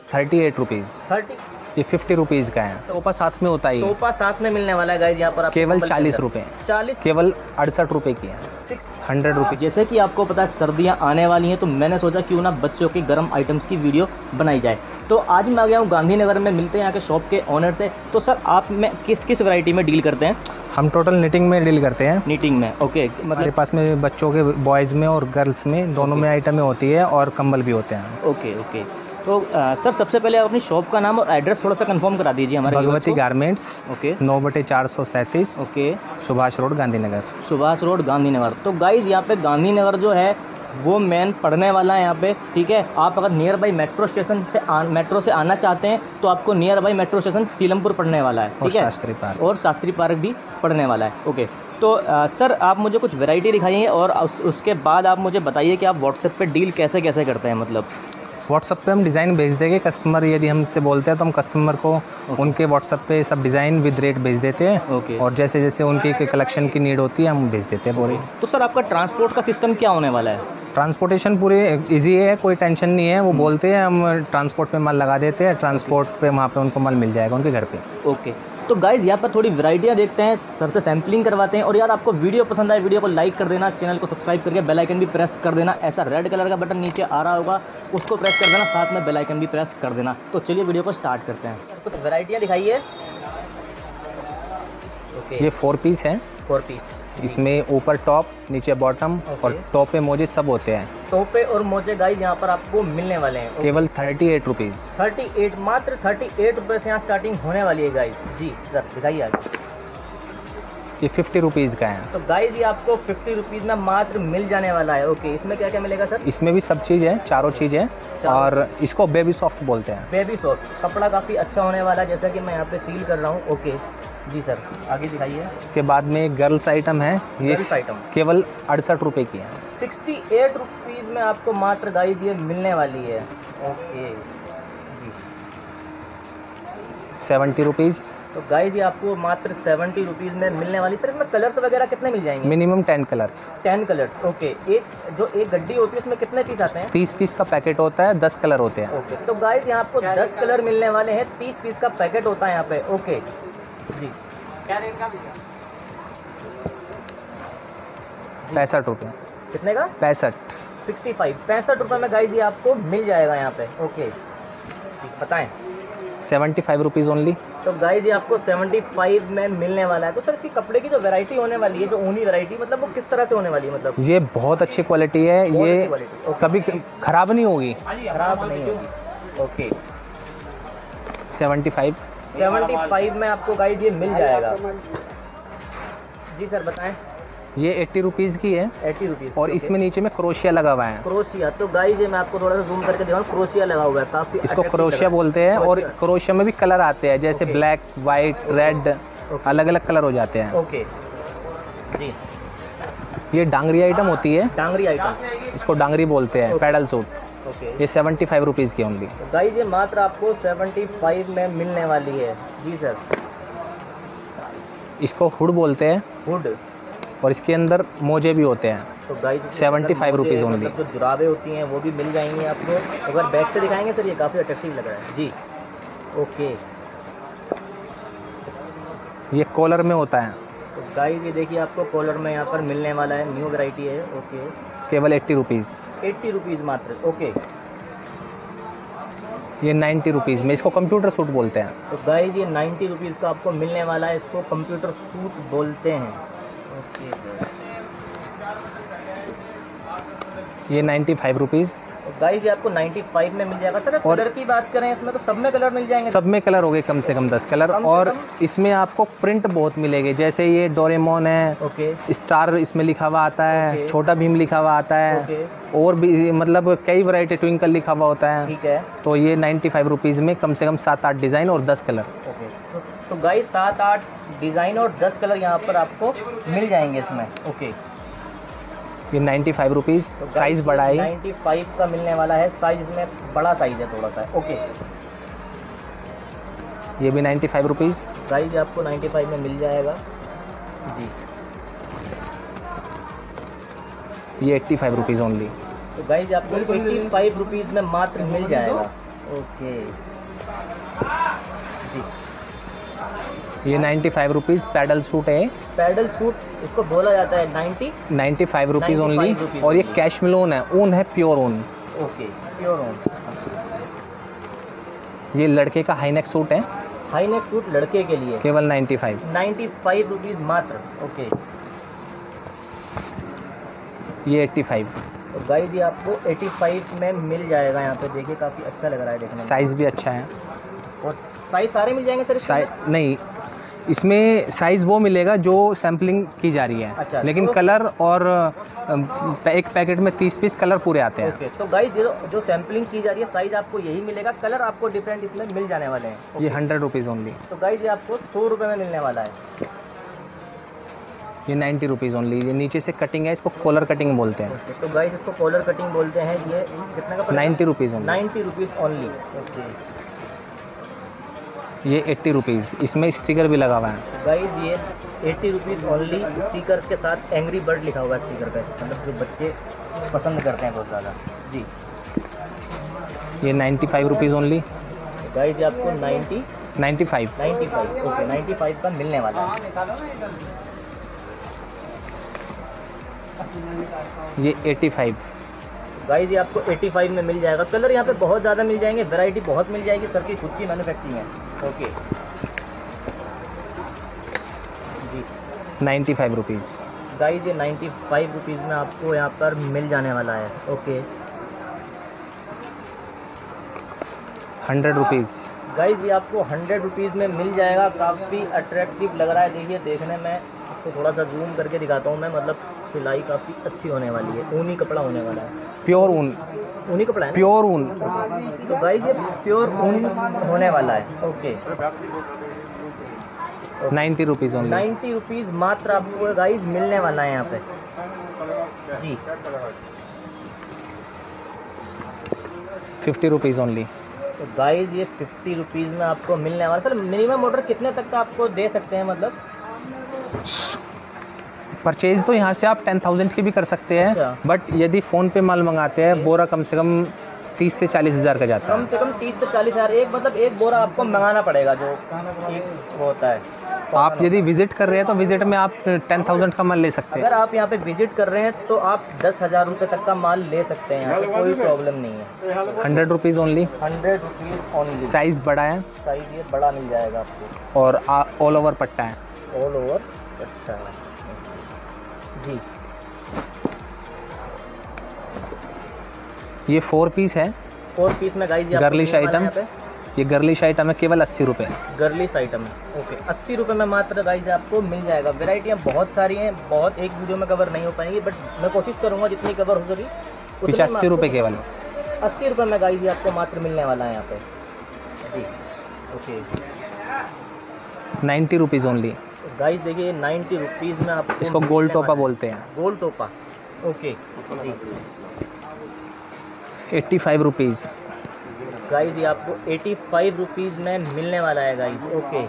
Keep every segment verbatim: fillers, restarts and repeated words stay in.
Thirty eight rupees. Thirty ये fifty rupees का है। टोपा साथ में होता ही है। टोपा साथ में मिलने वाला है गाइज यहाँ पर आपको केवल कंबल के चालीस अंदर। रुपये चालीस केवल अड़सठ रुपये की है। Six hundred rupees. जैसे कि आपको पता है सर्दियाँ आने वाली हैं, तो मैंने सोचा क्यों ना बच्चों की गर्म आइटम्स की वीडियो बनाई जाए। तो आज मैं आ गया हूँ गांधीनगर में, मिलते हैं यहाँ के शॉप के ऑनर से। तो सर आप में किस किस वैरायटी में डील करते हैं? हम टोटल निटिंग में डील करते हैं। नीटिंग में, ओके। हमारे मतलब पास में बच्चों के बॉयज़ में और गर्ल्स में दोनों में आइटमें होती है और कंबल भी होते हैं। Okay okay. तो आ, सर सबसे पहले आप अपनी शॉप का नाम और एड्रेस थोड़ा सा कंफर्म करा दीजिए हमारे भगवती गारमेंट्स, ओके नौ बटे चार सौ सैंतीस, okay, Subhash road, Gandhinagar. Subhash road, Gandhinagar. तो गाइज यहाँ पे गांधीनगर जो है वो मेन पड़ने वाला है यहाँ पे, ठीक है। आप अगर नियर बाई मेट्रो स्टेशन से आ, मेट्रो से आना चाहते हैं तो आपको nearby metro station Seelampur पड़ने वाला है, ठीक है। शास्त्री पार्क और शास्त्री पार्क भी पड़ने वाला है, ओके। तो आ, सर आप मुझे कुछ वैरायटी दिखाइए और उस, उसके बाद आप मुझे बताइए कि आप व्हाट्सएप पे डील कैसे कैसे करते हैं। मतलब व्हाट्सएप पे हम डिज़ाइन भेज देंगे। कस्टमर यदि हमसे बोलते हैं तो हम कस्टमर को उनके व्हाट्सएप पे सब डिज़ाइन विद रेट भेज देते हैं। ओके। और जैसे जैसे उनकी कलेक्शन की नीड होती है हम भेज देते हैं पूरी। तो सर आपका ट्रांसपोर्ट का सिस्टम क्या होने वाला है? ट्रांसपोर्टेशन पूरे इजी है, कोई टेंशन नहीं है। वो बोलते हैं हम ट्रांसपोर्ट पे माल लगा देते हैं, ट्रांसपोर्ट पे वहाँ पे उनको माल मिल जाएगा उनके घर पे। ओके। तो गाइज़ यहाँ पर थोड़ी वैरायटियाँ देखते हैं, सर से सैम्पलिंग करवाते हैं। और यार आपको वीडियो पसंद आए वीडियो को लाइक कर देना, चैनल को सब्सक्राइब करके बेल आइकन भी प्रेस कर देना। ऐसा रेड कलर का बटन नीचे आ रहा होगा, उसको प्रेस कर देना, साथ में बेल आइकन भी प्रेस कर देना। तो चलिए वीडियो को स्टार्ट करते हैं। कुछ वैरायटियाँ दिखाइए। ओके, ये फोर पीस है। फोर पीस, इसमें ऊपर टॉप, नीचे बॉटम और टॉप पे मोजे सब होते हैं। टोपे और मोजे गाइज यहाँ पर आपको मिलने वाले हैं। केवल thirty eight rupees. Thirty eight मात्र थर्टी एट रुपये से यहाँ स्टार्टिंग होने वाली है गाइज। जी सर दिखाइए आगे। ये फिफ्टी रुपीज़ का है। तो गाइज ये आपको फिफ्टी रुपीज़ में मात्र मिल जाने वाला है। ओके, इसमें क्या क्या मिलेगा सर? इसमें भी सब चीज़ है, चारों चीज़ है। और इसको बेबी सॉफ्ट बोलते हैं। बेबी सॉफ्ट कपड़ा काफ़ी अच्छा होने वाला है, जैसा कि मैं यहाँ पे फील कर रहा हूँ। ओके जी सर, आगे दिखाइए। इसके बाद में एक गर्ल्स आइटम है, ये गर्ल्स आइटम केवल अड़सठ रुपये की है। सिक्सटी एट रुपीज़ में आपको मात्र गाइज ये मिलने वाली है। ओके जी, सेवेंटी रुपीज़। तो गाइज ये आपको मात्र सेवेंटी रुपीज़ में मिलने वाली। सर इसमें कलर्स वगैरह कितने मिल जाएंगे? Minimum ten colours. Ten colours, okay. एक जो एक गड्डी होती है उसमें कितने पीस आते हैं? तीस पीस का पैकेट होता है, दस कलर होते हैं। ओके, तो गाइज यहाँ आपको दस कलर मिलने वाले हैं, तीस पीस का पैकेट होता है यहाँ पे। ओके जी, क्या रेट का? पैंसठ रुपये। कितने का? पैंसठ। सिक्सटी फाइव, पैंसठ रुपये में गाइज ये आपको मिल जाएगा यहाँ पे। ओके बताएं। Seventy five rupees only. तो गाइज ये आपको सेवेंटी फाइव में मिलने वाला है। तो सर इसकी कपड़े की जो वैरायटी होने वाली है, जो ऊनी वैरायटी, मतलब वो किस तरह से होने वाली है? मतलब ये बहुत अच्छी क्वालिटी है, बहुत ये अच्छी क्वालिटी, ओके। कभी खराब नहीं होगी। खराब नहीं होगी। Okay, seventy five. Seventy five में आपको गाइज ये मिल जाएगा। जी सर बताएं। ये एट्टी रुपीज़ की है। एट्टी रुपीज़ और इसमें नीचे में क्रोशिया लगा हुआ है। क्रोशिया, तो गाइज ये मैं आपको थोड़ा सा जूम करके दिखाऊं, क्रोशिया लगा हुआ है, काफी इसको क्रोशिया बोलते हैं। और क्रोशिया में भी कलर आते हैं, जैसे ब्लैक, वाइट, रेड, अलग अलग कलर हो जाते हैं। ओके जी, ये डांगरी आइटम होती है, डांगरी आइटम, इसको डांगरी बोलते हैं, पैडल सूट। ओके, ये सेवेंटी फाइव रुपीज़ की ओनली। तो गाइज ये मात्र आपको सेवेंटी फाइव में मिलने वाली है। जी सर, इसको हुड बोलते हैं हुड, और इसके अंदर मोजे भी होते हैं। तो guys seventy five rupees only. मतलब जो जुराबें होती हैं वो भी मिल जाएंगी आपको। अगर बैक से दिखाएंगे सर, ये काफ़ी अट्रैक्टिव लग रहा है जी। ओके, ये कॉलर में होता है। तो गाइज ये देखिए आपको कॉलर में यहाँ पर मिलने वाला है, न्यू वैरायटी है। ओके, केवल एट्टी रुपीज़। एट्टी रुपीज़ मात्र। ओके, ये नाइन्टी रुपीज़ में, इसको कंप्यूटर सूट बोलते हैं। तो गाइज ये नाइन्टी रुपीज़ का आपको मिलने वाला है, इसको कंप्यूटर सूट बोलते हैं। ओके, ये नाइन्टी फाइव रुपीज़। तो गाइज ये आपको नाइन्टी फाइव में मिल जाएगा। सर कलर की बात करें इसमें तो सब में कलर मिल जाएंगे? सब में कलर हो गए, कम से कम दस कलर। और इसमें आपको प्रिंट बहुत मिलेंगे, जैसे ये डोरेमोन है, ओके, स्टार इसमें लिखा हुआ आता है, छोटा भीम लिखा हुआ आता है, ओके, और भी मतलब कई वैरायटी, ट्विंकल लिखा हुआ होता है। ठीक है। तो ये नाइन्टी फाइव रुपीज़ में कम से कम सात आठ डिज़ाइन और दस कलर। ओके, तो, तो गाइज सात आठ डिज़ाइन और दस कलर यहाँ पर आपको मिल जाएंगे इसमें। ओके, ये नाइन्टी फाइव रुपीज़, साइज़ बड़ा है, नाइन्टी फाइव का मिलने वाला है। साइज इसमें बड़ा साइज है थोड़ा सा। ओके, ये भी नाइन्टी फाइव रुपीज़। गाइज आपको नाइन्टी फाइव में मिल जाएगा जी। ये एट्टी फाइव रुपीज़ ओनली। तो गाइज आपको एट्टी फाइव रुपीज़ में मात्र मिल जाएगा। ओके जी। ये ninety five rupees paddle suit है। पैडल सूट इसको बोला जाता है ninety ninety five rupees only. Rupees और ये कैशमिल ऊन है, ऊन है प्योर ऊन। ओके प्योर ऊन। ये लड़के का हाई नेक सूट है, हाई नेक सूट लड़के के लिए केवल ninety five. Ninety five rupees मात्र। ओके ये एट्टी फाइव। तो गाइस ये आपको पचासी में मिल जाएगा। यहाँ पे देखिए काफ़ी अच्छा लग रहा है देखने में। साइज़ भी अच्छा है। और साइज़ सारे मिल जाएंगे सर? साइज नहीं, इसमें साइज़ वो मिलेगा जो सैम्पलिंग की जा रही है। अच्छा, लेकिन तो कलर और एक पैकेट में तीस पीस कलर पूरे आते हैं। ओके। तो गाइस जो जो सैम्पलिंग की जा रही है साइज़ आपको यही मिलेगा, कलर आपको डिफरेंट इसमें मिल जाने वाले हैं। ये हंड्रेड रुपीज़ ओनली। तो गाइस ये आपको सौ रुपये में मिलने वाला है। ये नाइन्टी रुपीज़ ओनली। ये नीचे से कटिंग है, इसको कॉलर कटिंग बोलते हैं। ओके। तो गाइस इसको कॉलर कटिंग बोलते हैं। ये कितने का? Ninety rupees only. Ninety rupees only. Okay. ये एट्टी रुपीज़, इसमें स्टिकर भी लगा हुआ है। गाइस ये एट्टी रुपीज़ ओनली, स्टिकर्स के साथ एंग्री बर्ड लिखा हुआ है स्टिकर पे, मतलब जो बच्चे पसंद करते हैं बहुत ज़्यादा जी। ये नाइन्टी फाइव रुपीज़ ओनली। तो गाइस ये आपको ninety ninety five. Ninety five okay ninety five का मिलने वाला है। ये एट्टी फाइव। गाइस ये आपको पचासी में मिल जाएगा। कलर यहाँ पे बहुत ज़्यादा मिल जाएंगे, वैरायटी बहुत मिल जाएगी। सर की खुद की मैन्युफैक्चरिंग है। ओके जी। Ninety five rupees. गाइस ये नाइन्टी फाइव रुपीज़ में आपको यहाँ पर मिल जाने वाला है। Okay hundred rupees. गाइस ये आपको हंड्रेड रुपीज़ में मिल जाएगा। काफ़ी अट्रैक्टिव लग रहा है। देखिए देखने में, इसको थोड़ा सा जूम करके दिखाता हूँ मैं, मतलब सिलाई काफ़ी अच्छी होने वाली है। ऊनी कपड़ा होने वाला है। प्योर ऊन। ऊनी कपड़ा है ना? प्योर ऊन। तो गाइस ये प्योर ऊन होने वाला है। Okay ninety rupees only. Ninety rupees मात्र आपको गाइस मिलने वाला है यहाँ पे जी। Fifty rupees only. तो गाइस ये फिफ्टी रुपीज़ में आपको मिलने वाला। सर मिनिमम ऑर्डर कितने तक का आपको दे सकते हैं? मतलब परचेज तो यहाँ से आप टेन थाउजेंड की भी कर सकते हैं। अच्छा। बट यदि फ़ोन पे माल मंगाते हैं, बोरा कम से कम तीस से चालीस हज़ार का जाता कम है। से कम तीस से चालीस हज़ार एक, मतलब एक बोरा आपको मंगाना पड़ेगा जो एक वो होता है। आप यदि विजिट कर रहे हैं तो विजिट में आप टेन थाउजेंड का माल ले सकते हैं। अगर आप यहाँ पे विजिट कर रहे हैं तो आप दस हज़ार रुपये तक का माल ले सकते हैं। यहाँ पे कोई प्रॉब्लम नहीं है। Hundred rupees only. Hundred rupees only. Size बड़ा है साइज़ ये बड़ा मिल जाएगा आपको और ऑल ओवर पट्टा है। All over. अच्छा जी। ये फोर पीस है। फोर पीस में गाइस गर्लिश आइटम। ये गर्लिश आइटम है, केवल अस्सी रुपये। गर्लिश आइटम है। ओके अस्सी रुपये में मात्र गाइस आपको मिल जाएगा। वैरायटियाँ बहुत सारी हैं, बहुत एक वीडियो में कवर नहीं हो पाएंगी, बट मैं कोशिश करूँगा जितनी कवर हो सकी। पचासी रुपये केवल। अस्सी रुपये में गाइस ये आपको मात्र मिलने वाला है यहाँ पे जी। Okay ninety rupees only. Guys देखिए नाइन्टी रुपीज़ में आपको इसको गोल टोपा बोलते हैं। गोल टोपा। ओके जी। Eighty five rupees. गाइस ये आपको एटी फाइव रुपीज़ में मिलने वाला है guys. Okay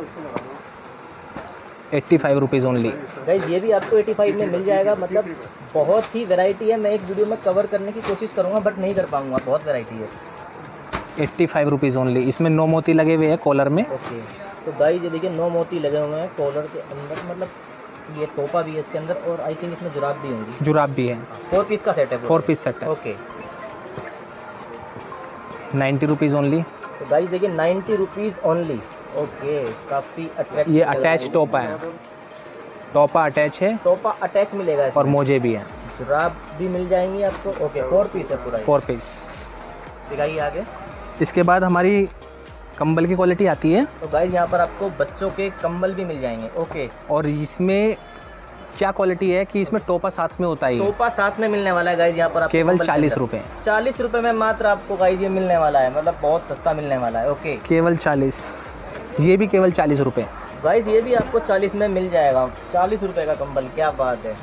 eighty five rupees only. Guys ये भी आपको पचासी में मिल जाएगा। मतलब बहुत ही वैरायटी है। मैं एक वीडियो में कवर करने की कोशिश करूँगा बट नहीं कर पाऊँगा, बहुत वैरायटी है। Eighty five rupees only. इसमें नौ मोती लगे हुए हैं कॉलर में। ओके तो गाइस ये देखिए नौ मोती लगे हुए हैं कॉलर के अंदर, मतलब ये टोपा भी है इसके अंदर, और आई थिंक इसमें जुराब भी होंगी। जुराब भी है। फोर पीस का सेट है। फोर पीस सेट है। Okay ninety rupees only. तो गाइस देखिए नाइन्टी रुपीज़ ओनली। ओके काफ़ी अट्रैक्टिव। ये अटैच टोपा है। टोपा अटैच है। टोपा अटैच मिलेगा इसमें। और मोजे भी हैं। जुराब भी मिल जाएंगी आपको। ओके फोर पीस है पूरा। Four piece. दिखाइए आगे। इसके बाद हमारी कंबल की क्वालिटी आती है। तो गाइस यहाँ पर आपको बच्चों के कंबल भी मिल जाएंगे। ओके और इसमें क्या क्वालिटी है कि इसमें टोपा साथ में होता है। टोपा साथ में मिलने वाला है गाइस यहाँ पर आपको केवल कंबल के चालीस अंदर। रुपये। चालीस रुपये में मात्र आपको गाइस ये मिलने वाला है, मतलब बहुत सस्ता मिलने वाला है। ओके केवल चालीस। ये भी केवल चालीस रुपये। गाइस ये भी आपको चालीस में मिल जाएगा। चालीस रुपये का कंबल, क्या बात है।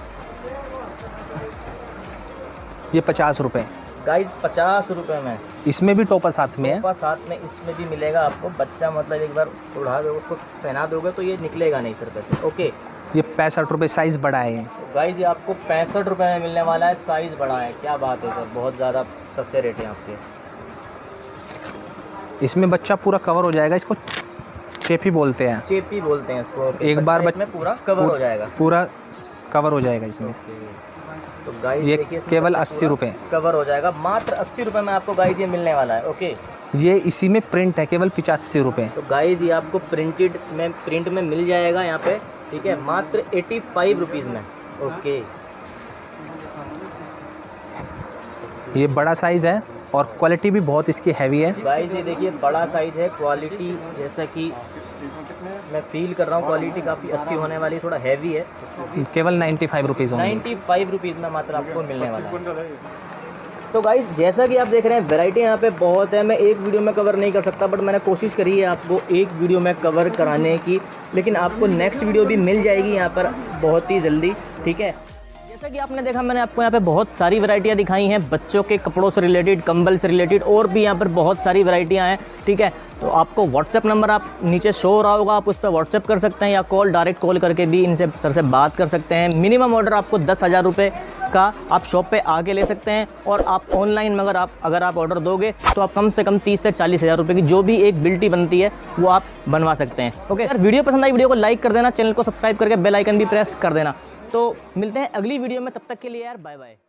ये पचास रुपये। गाइस पचास रुपये में। इसमें भी टोपा साथ में है। टोपा साथ में इसमें भी मिलेगा आपको। बच्चा मतलब एक बार उड़ा दोगे, उसको पहना दोगे तो ये निकलेगा नहीं सर पे। ओके ये पैंसठ रुपये। साइज़ बड़ा है। गाइस ये आपको पैंसठ रुपये में मिलने वाला है। साइज़ बड़ा है, क्या बात है सर, बहुत ज़्यादा सस्ते रेट हैं आपके। इसमें बच्चा पूरा कवर हो जाएगा, इसको चेपी बोलते हैं। चेपी बोलते हैं इसको। एक बार बच में पूरा कवर हो जाएगा, पूरा कवर हो जाएगा इसमें। तो गाइस ये देखिए केवल अस्सी रुपये कवर हो जाएगा, मात्र अस्सी रुपये में आपको गाइस ये मिलने वाला है। ओके, ये इसी में प्रिंट है, केवल पचासी रुपये। तो गाइस ये आपको प्रिंटेड में प्रिंट में मिल जाएगा यहाँ पे, ठीक है, मात्र एटी फाइव रुपीज़ में। ओके, ये बड़ा साइज़ है और क्वालिटी भी बहुत इसकी हैवी है। गाइस ये देखिए बड़ा साइज़ है, क्वालिटी जैसा कि मैं फील कर रहा हूँ क्वालिटी काफ़ी अच्छी होने वाली, थोड़ा हैवी है। केवल नाइन्टी फाइव रुपीज़ होंगे। नाइन्टी फाइव रुपीज़ में मात्र आपको मिलने वाला है। तो गाइस जैसा कि आप देख रहे हैं वैरायटी यहाँ पे बहुत है, मैं एक वीडियो में कवर नहीं कर सकता, बट मैंने कोशिश करी है आपको एक वीडियो में कवर कराने की, लेकिन आपको नेक्स्ट वीडियो भी मिल जाएगी यहाँ पर बहुत ही जल्दी, ठीक है। जैसा कि आपने देखा मैंने आपको यहाँ पे बहुत सारी वैरायटियाँ दिखाई हैं, बच्चों के कपड़ों से रिलेटेड, कंबल से रिलेटेड, और भी यहाँ पर बहुत सारी वैरायटियाँ हैं, ठीक है। तो आपको व्हाट्सएप नंबर आप नीचे शो हो रहा होगा, आप उस पर व्हाट्सएप कर सकते हैं या कॉल डायरेक्ट कॉल करके भी इनसे सर से बात कर सकते हैं। मिनिमम ऑर्डर आपको दस हज़ार रुपये का आप शॉप पे आके ले सकते हैं, और आप ऑनलाइन मगर आप अगर आप ऑर्डर दोगे तो आप कम से कम तीस से चालीस हज़ार रुपये की जो भी एक बिल्टी बनती है वो आप बनवा सकते हैं। ओके यार, वीडियो पसंद आई वीडियो को लाइक कर देना, चैनल को सब्सक्राइब करके बेल आइकन भी प्रेस कर देना। तो मिलते हैं अगली वीडियो में, तब तक के लिए यार बाय बाय।